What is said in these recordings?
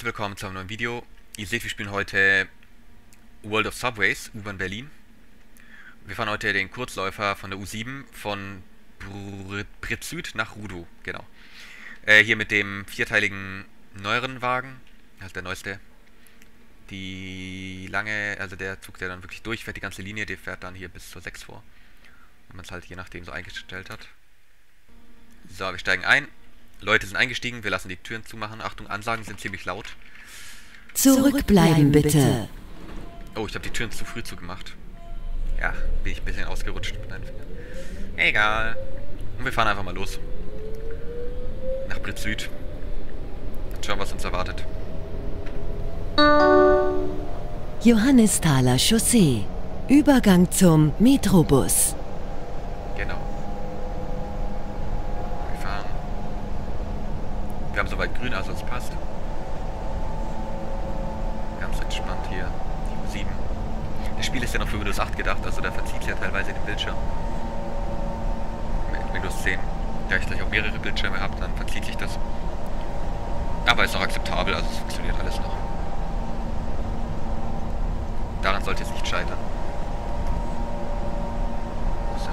willkommen zu einem neuen Video. Ihr seht, wir spielen heute World of Subways, U-Bahn Berlin. Wir fahren heute den Kurzläufer von der U7 von Britsüd nach Rudow, genau. Hier mit dem vierteiligen neueren Wagen, also der neueste. Die lange, also der Zug, der dann wirklich durchfährt, die ganze Linie, der fährt dann hier bis zur 6 vor. Wenn man es halt je nachdem so eingestellt hat. So, wir steigen ein. Leute sind eingestiegen, wir lassen die Türen zumachen. Achtung, Ansagen sind ziemlich laut. Zurückbleiben bitte. Oh, ich habe die Türen zu früh zugemacht. Ja, bin ich ein bisschen ausgerutscht mit meinen Fingern. Egal. Und wir fahren einfach mal los. Nach Britsüd. Und schauen, was uns erwartet. Johannisthaler Chaussee. Übergang zum Metrobus. Genau. Wir fahren. Wir haben soweit grün, also es passt. Ganz entspannt hier. Die U7. Das Spiel ist ja noch für Windows 8 gedacht, also da verzieht es ja teilweise den Bildschirm. Mit Windows 10. Da ich gleich auch mehrere Bildschirme habe, dann verzieht sich das. Aber ist noch akzeptabel, also es funktioniert alles noch. Daran sollte es nicht scheitern. So.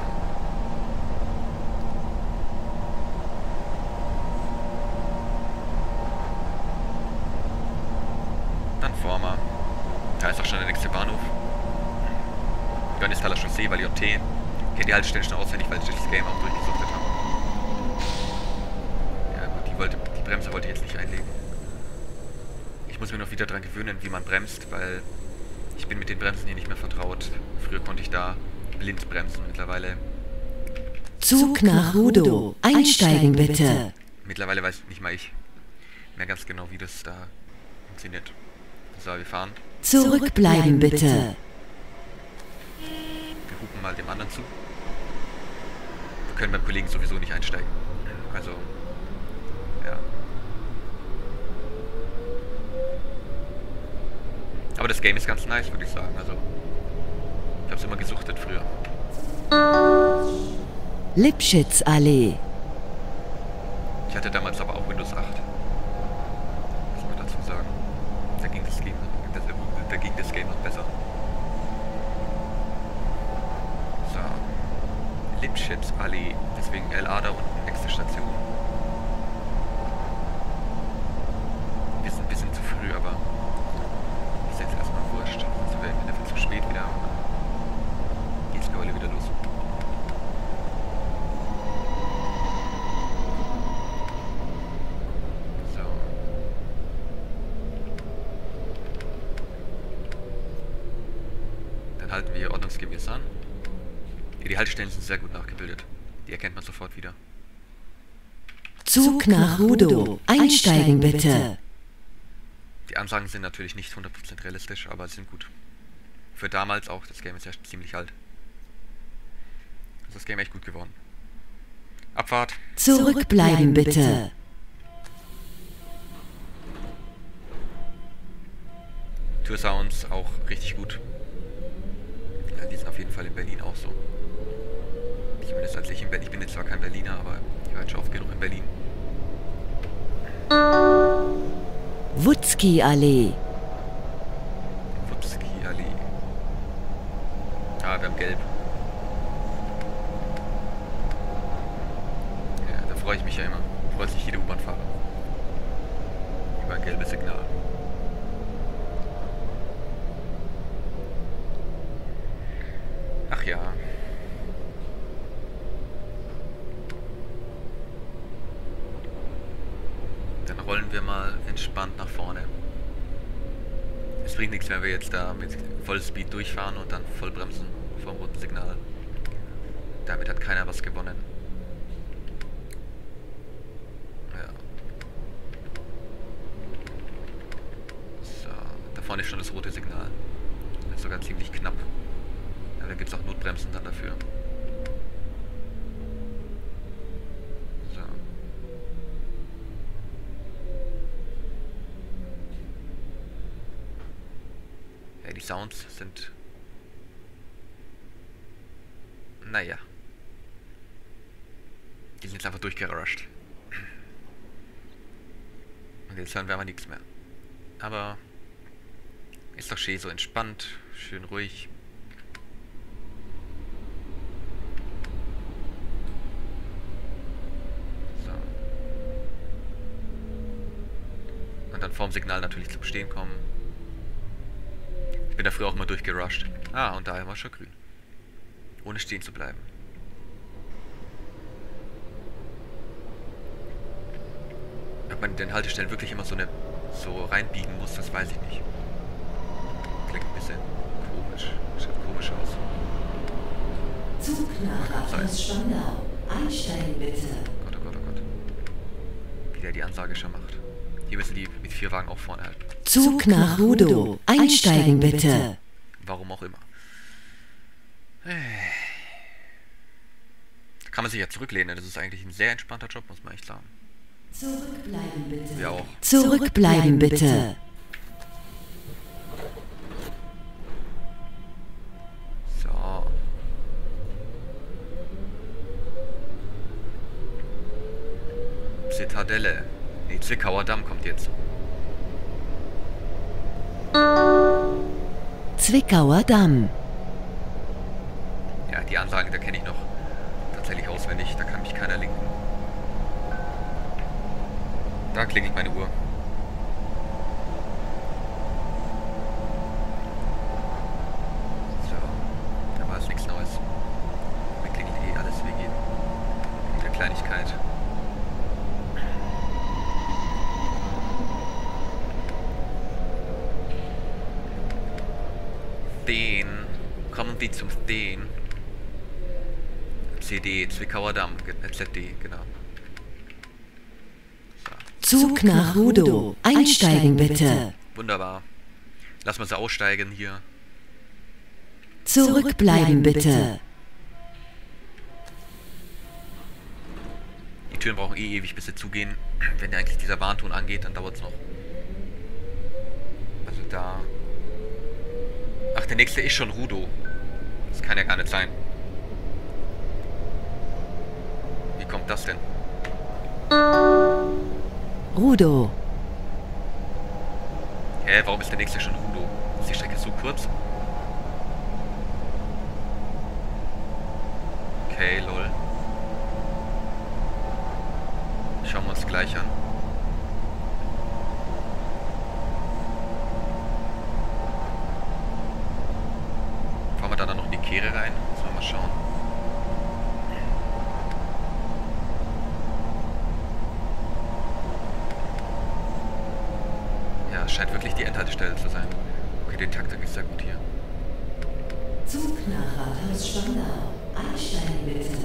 Dann fahren wir. Da ist auch schon der nächste Bahnhof. Johannisthaler Chaussee, weil JT. Kennt die Haltestelle schon auswendig, weil ich das Game auch durchgesuchtet habe. Ja gut, die Bremse wollte ich jetzt nicht einlegen. Ich muss mir noch wieder dran gewöhnen, wie man bremst, weil ich bin mit den Bremsen hier nicht mehr vertraut. Früher konnte ich da blind bremsen, mittlerweile... Zug nach Rudow. Einsteigen bitte. Mittlerweile weiß nicht mal ich mehr ganz genau, wie das da funktioniert. So, wir fahren. Zurückbleiben bitte. Wir hupen mal dem anderen zu. Wir können beim Kollegen sowieso nicht einsteigen. Also, ja. Aber das Game ist ganz nice, würde ich sagen. Also, ich habe es immer gesuchtet früher. Lipschitzallee. Ich hatte damals aber auch Windows 8. Muss man dazu sagen. Da ging das Game noch besser. So. Lipschitzallee. Deswegen LA da unten, nächste Station. Wir sind ein bisschen zu früh, aber ist jetzt erstmal wurscht. Also werden wir dafür zu spät wieder. Geht's für heute wieder los. So. Dann halten wir hier ordnungsgemäß an. Ja, die Haltestellen sind sehr gut nachgebildet. Die erkennt man sofort wieder. Zug nach Rudow. Einsteigen bitte. Die Ansagen sind natürlich nicht 100% realistisch, aber sie sind gut. Für damals auch, das Game ist ja ziemlich alt. Ist das Game echt gut geworden. Abfahrt. Zurückbleiben bitte. Türsounds auch richtig gut. Ja, die sind auf jeden Fall in Berlin auch so. Zumindest als ich in Berlin. Ich bin jetzt zwar kein Berliner, aber ich war jetzt schon oft genug in Berlin. Wutzki-Allee. Wutzki-Allee. Ah, wir haben gelb. Ja, da freue ich mich ja immer. Freut sich jede U-Bahn-Fahrer. Über ein gelbes Signal. Ach ja. Dann rollen wir mal entspannt nach vorne. Es bringt nichts, wenn wir jetzt da mit Vollspeed durchfahren und dann voll bremsen vom roten Signal. Damit hat keiner was gewonnen. Ja. So, da vorne ist schon das rote Signal. Das ist sogar ziemlich knapp. Ja, da gibt es auch Notbremsen dann dafür. So. Ja, die Sounds sind... Naja. Die sind jetzt einfach durchgerusht. Und jetzt hören wir aber nichts mehr. Aber ist doch schön so entspannt, schön ruhig. So. Und dann vorm Signal natürlich zum Stehen kommen. Ich bin da früher auch immer durchgerusht. Ah, und daher war schon grün. Ohne stehen zu bleiben. Ob man in den Haltestellen wirklich immer so reinbiegen muss, das weiß ich nicht. Klingt ein bisschen komisch. Schaut komisch aus. Zug nach Rathaus Spandau. Einsteigen bitte. Gott, oh Gott, oh Gott. Wie der die Ansage schon macht. Hier müssen die mit 4 Wagen auch vorne halten. Zug nach Rudow. Einsteigen bitte. Warum auch immer. Da kann man sich ja zurücklehnen. Das ist eigentlich ein sehr entspannter Job, muss man echt sagen. Zurückbleiben bitte. Wir auch. Zurückbleiben bitte. So. Zitadelle. Nee, Zwickauer Damm kommt jetzt. Zwickauer Damm. Ja, die Ansagen, da kenne ich noch tatsächlich auswendig. Da kann mich keiner linken. Da klingelt meine Uhr. So, da war es nichts Neues. Mir klingelt eh alles wegen der Kleinigkeit. Den. Kommen wir zum Den. CD, Zwickauer Damm, ZD, genau. Zug nach Rudow. Einsteigen bitte. Wunderbar. Lass mal sie aussteigen hier. Zurückbleiben bitte. Die Türen brauchen eh ewig, bis sie zugehen. Wenn ja eigentlich dieser Warnton angeht, dann dauert es noch. Also da... Ach, der nächste ist schon Rudow. Das kann ja gar nicht sein. Wie kommt das denn? Rudow. Hä, warum ist der nächste schon Rudow? Ist die Strecke so kurz? Okay, lol. Schauen wir uns gleich an. Fahren wir dann noch in die Kehre rein? Sollen wir mal schauen. Ja, es scheint wirklich die Endhaltestelle zu sein. Okay, die Taktik ist sehr gut hier. Zug nach Rathaus Spandau. Einsteigen bitte.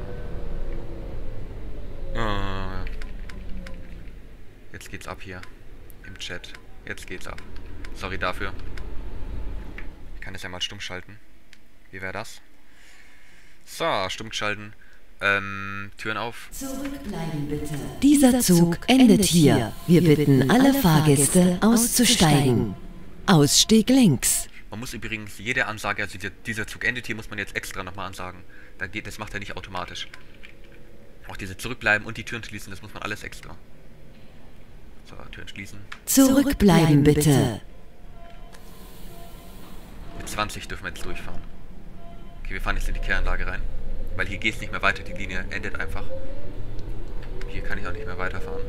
Jetzt geht's ab hier. Im Chat. Jetzt geht's ab. Sorry dafür. Ich kann das ja mal stumm schalten. Wie wäre das? So, stumm schalten. Türen auf. Zurückbleiben bitte. Dieser Zug endet hier. Wir bitten alle Fahrgäste auszusteigen. Ausstieg links. Man muss übrigens jede Ansage, also dieser Zug endet hier, muss man jetzt extra nochmal ansagen. Das macht er nicht automatisch. Auch diese Zurückbleiben und die Türen schließen, das muss man alles extra. So, Türen schließen. Zurückbleiben bitte. Mit 20 dürfen wir jetzt durchfahren. Okay, wir fahren jetzt in die Kehranlage rein. Weil hier geht es nicht mehr weiter, die Linie endet einfach. Hier kann ich auch nicht mehr weiterfahren.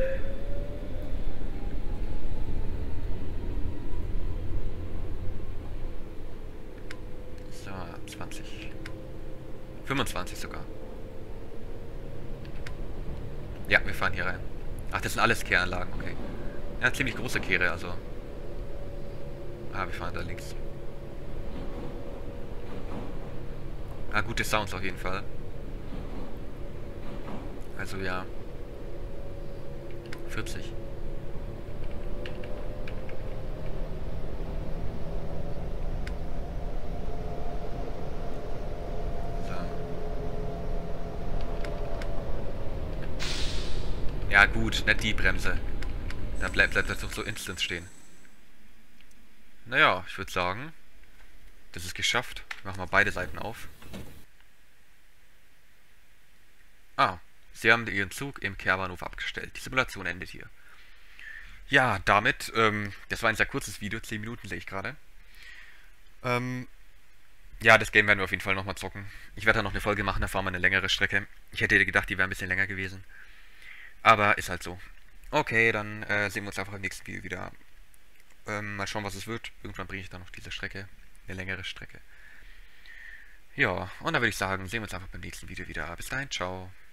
So, 20. 25 sogar. Ja, wir fahren hier rein. Ach, das sind alles Kehranlagen, okay. Ja, ziemlich große Kehre, also. Ah, wir fahren da links. Ah, gute Sounds auf jeden Fall. Also ja. 40. So. Ja gut, nicht die Bremse. Da bleibt das doch so instant stehen. Naja, ich würde sagen, das ist geschafft. Machen wir beide Seiten auf. Ah, Sie haben Ihren Zug im Kehrbahnhof abgestellt. Die Simulation endet hier. Ja, damit, das war ein sehr kurzes Video, 10 Minuten sehe ich gerade. Ähm, ja, das Game werden wir auf jeden Fall nochmal zocken. Ich werde da noch eine Folge machen, da fahren wir eine längere Strecke. Ich hätte gedacht, die wäre ein bisschen länger gewesen. Aber ist halt so. Okay, dann sehen wir uns einfach im nächsten Video wieder. Mal schauen, was es wird. Irgendwann bringe ich dann noch diese Strecke. Eine längere Strecke. Ja, und dann würde ich sagen, sehen wir uns einfach beim nächsten Video wieder. Bis dahin, ciao.